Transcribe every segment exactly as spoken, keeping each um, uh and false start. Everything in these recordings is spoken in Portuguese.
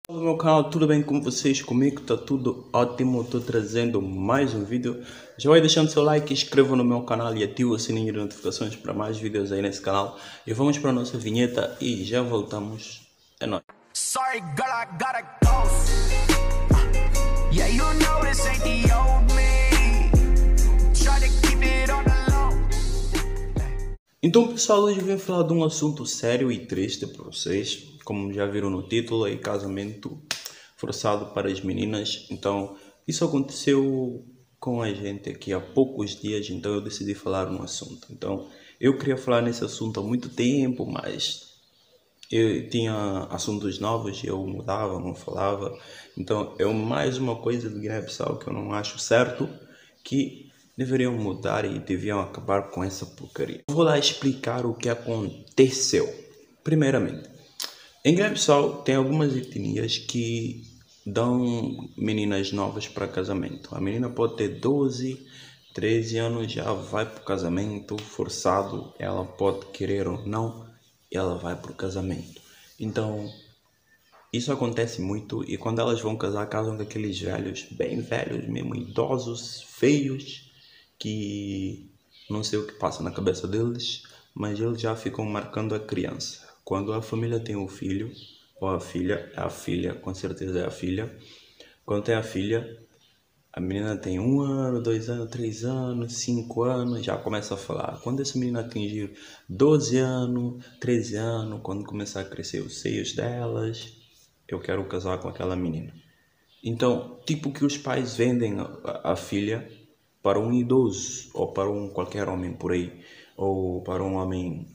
No meu canal, tudo bem com vocês? Comigo tá tudo ótimo, estou trazendo mais um vídeo. Já vai deixando seu like, inscreva no meu canal e ativa o sininho de notificações para mais vídeos aí nesse canal. E vamos para a nossa vinheta e já voltamos. É nóis. Sorry, girl, I gotta go. Uh, yeah, you know this ain't the old me. Try to keep it on the low. Então, pessoal, hoje eu vim falar de um assunto sério e triste para vocês. Como já viram no título, é casamento forçado para as meninas. Então, isso aconteceu com a gente aqui há poucos dias, então eu decidi falar no assunto. Então, eu queria falar nesse assunto há muito tempo, mas eu tinha assuntos novos e eu mudava, não falava. Então, é mais uma coisa de Guiné-Bissau que eu não acho certo, que deveriam mudar e deviam acabar com essa porcaria. Vou lá explicar o que aconteceu. Primeiramente, em Guiné-Bissau tem algumas etnias que dão meninas novas para casamento. A menina pode ter doze, treze anos, já vai para o casamento forçado. Ela pode querer ou não, ela vai para o casamento. Então, isso acontece muito e quando elas vão casar, casam com aqueles velhos, bem velhos mesmo, idosos, feios, que não sei o que passa na cabeça deles, mas eles já ficam marcando a criança. Quando a família tem um filho, ou a filha, é a filha, com certeza é a filha. Quando tem a filha, a menina tem um ano, dois anos, três anos, cinco anos, já começa a falar. Quando essa menina atingir doze anos, treze anos, quando começar a crescer os seios delas, eu quero casar com aquela menina. Então, tipo que os pais vendem a, a filha para um idoso, ou para um qualquer homem por aí, ou para um homem,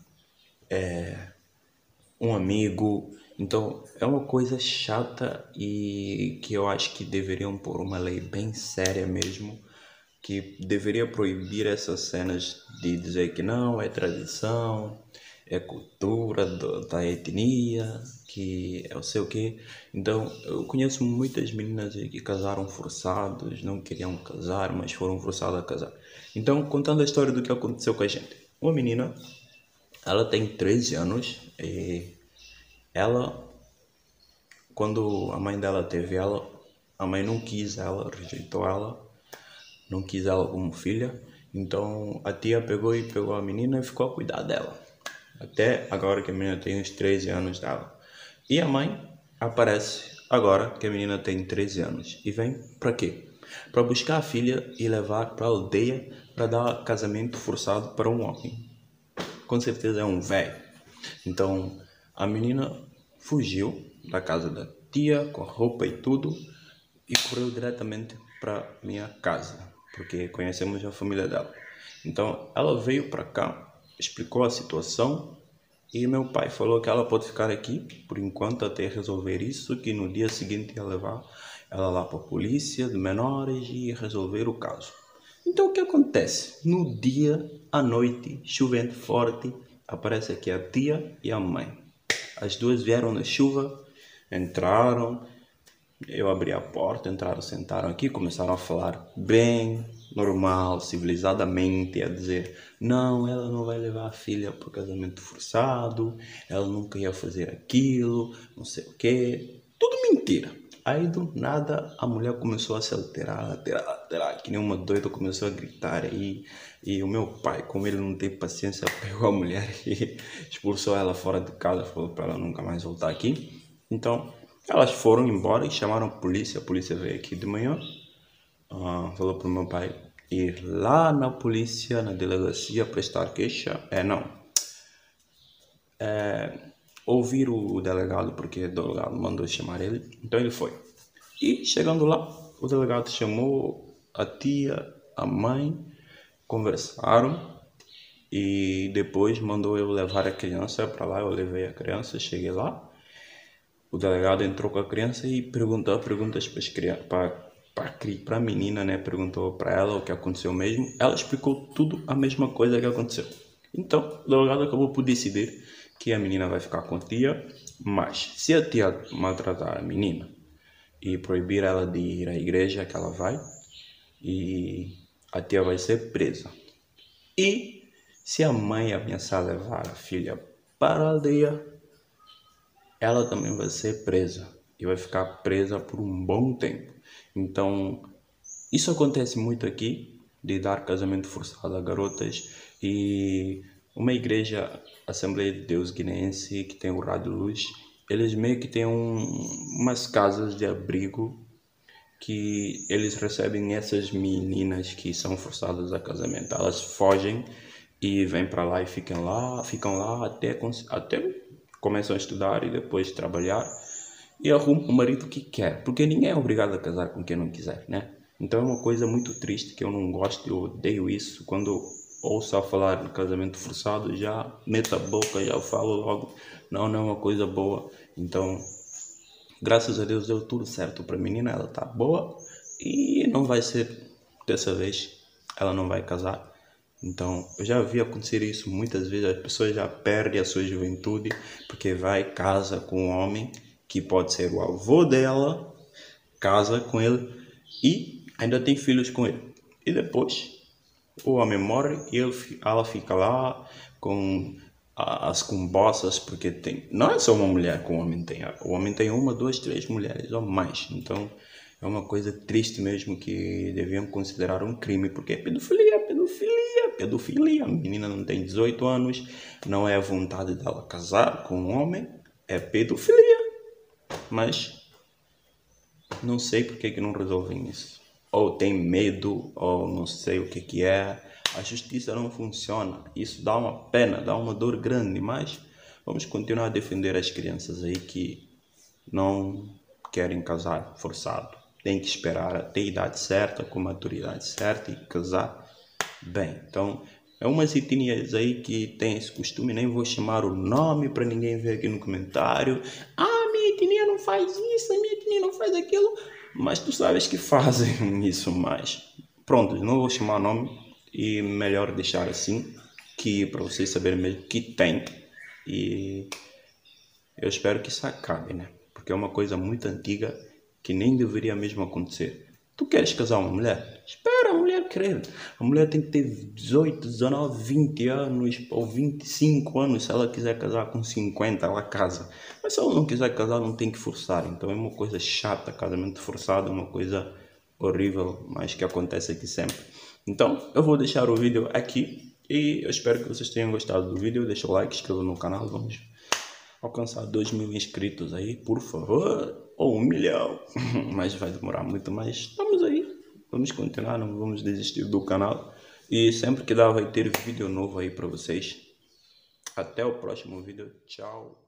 é, um amigo. Então, é uma coisa chata e que eu acho que deveriam pôr uma lei bem séria mesmo, que deveria proibir essas cenas de dizer que não, é tradição, é cultura do, da etnia, que é o sei o quê. Então, eu conheço muitas meninas que casaram forçados, não queriam casar, mas foram forçadas a casar. Então, contando a história do que aconteceu com a gente. Uma menina, ela tem treze anos e ela, quando a mãe dela teve ela, a mãe não quis ela, rejeitou ela, não quis ela como filha. Então a tia pegou e pegou a menina e ficou a cuidar dela. Até agora que a menina tem uns treze anos dela. E a mãe aparece agora que a menina tem treze anos. E vem para quê? Para buscar a filha e levar para a aldeia para dar casamento forçado para um homem. Com certeza é um velho. Então a menina fugiu da casa da tia com a roupa e tudo e correu diretamente para minha casa, porque conhecemos a família dela. Então ela veio para cá, explicou a situação e meu pai falou que ela pode ficar aqui por enquanto até resolver isso, que no dia seguinte ia levar ela lá para a polícia de menores e resolver o caso. Então o que acontece? No dia, à noite, chovendo forte, aparece aqui a tia e a mãe. As duas vieram na chuva, entraram, eu abri a porta, entraram, sentaram aqui, começaram a falar bem, normal, civilizadamente, a dizer não, ela não vai levar a filha para o casamento forçado, ela nunca ia fazer aquilo, não sei o quê, tudo mentira. Aí do nada a mulher começou a se alterar, alterar, alterar, que nem uma doida, começou a gritar aí. E o meu pai, como ele não tem paciência, pegou a mulher e expulsou ela fora de casa, falou para ela nunca mais voltar aqui. Então elas foram embora e chamaram a polícia. A polícia veio aqui de manhã, uh, falou para o meu pai ir lá na polícia, na delegacia, prestar queixa. É, não. É, ouvir o delegado, porque o delegado mandou chamar ele. Então ele foi. E chegando lá, o delegado chamou a tia, a mãe, conversaram e depois mandou eu levar a criança para lá. Eu levei a criança, cheguei lá. O delegado entrou com a criança e perguntou perguntas para a menina, né? Perguntou para ela o que aconteceu mesmo. Ela explicou tudo a mesma coisa que aconteceu. Então, o delegado acabou por decidir que a menina vai ficar com a tia, mas se a tia maltratar a menina e proibir ela de ir à igreja, que ela vai, e a tia vai ser presa. E se a mãe ameaçar levar a filha para a aldeia, ela também vai ser presa e vai ficar presa por um bom tempo. Então, isso acontece muito aqui, de dar casamento forçado a garotas, e uma igreja, Assembleia de Deus Guineense, que tem o Rádio Luz, eles meio que têm um, umas casas de abrigo que eles recebem essas meninas que são forçadas a casamento. Elas fogem e vêm para lá e ficam lá, ficam lá até, até começam a estudar e depois trabalhar e arrumam o marido que quer, porque ninguém é obrigado a casar com quem não quiser, né? Então é uma coisa muito triste que eu não gosto, eu odeio isso. Quando ouço a falar de casamento forçado, já meto a boca, já falo logo, não, não é uma coisa boa. Então, graças a Deus deu tudo certo para a menina, ela tá boa e não vai ser dessa vez, ela não vai casar. Então, eu já vi acontecer isso muitas vezes, as pessoas já perdem a sua juventude porque vai, casa com um homem que pode ser o avô dela, casa com ele e ainda tem filhos com ele. E depois, o homem morre e ele, ela fica lá com as combossas, porque tem, não é só uma mulher que o homem tem, o homem tem uma, duas, três mulheres ou mais. Então é uma coisa triste mesmo que deviam considerar um crime, porque é pedofilia, pedofilia, pedofilia. A menina não tem dezoito anos, não é a vontade dela casar com um homem, é pedofilia. Mas não sei porque que não resolvem isso. Ou tem medo, ou não sei o que que é. A justiça não funciona. Isso dá uma pena, dá uma dor grande, mas vamos continuar a defender as crianças aí que não querem casar forçado. Tem que esperar até a idade certa, com a maturidade certa e casar bem. Então, é umas etnias aí que tem esse costume, nem vou chamar o nome para ninguém ver aqui no comentário. Ah, minha etnia não faz isso, a minha etnia não faz aquilo. Mas tu sabes que fazem isso mais. Pronto, não vou chamar o nome. E melhor deixar assim, que para vocês saberem mesmo que tem. E eu espero que isso acabe, né? Porque é uma coisa muito antiga que nem deveria mesmo acontecer. Tu queres casar uma mulher? Espera a mulher querer. A mulher tem que ter dezoito, dezenove, vinte anos ou vinte e cinco anos. Se ela quiser casar com cinquenta, ela casa. Mas se ela não quiser casar, não tem que forçar. Então é uma coisa chata, casamento forçado, é uma coisa horrível, mas que acontece aqui sempre. Então, eu vou deixar o vídeo aqui e eu espero que vocês tenham gostado do vídeo. Deixa o like, inscreva no canal, vamos alcançar dois mil inscritos aí, por favor, ou um milhão, mas vai demorar muito, mas estamos aí, vamos continuar, não vamos desistir do canal e sempre que dá vai ter vídeo novo aí para vocês. Até o próximo vídeo, tchau.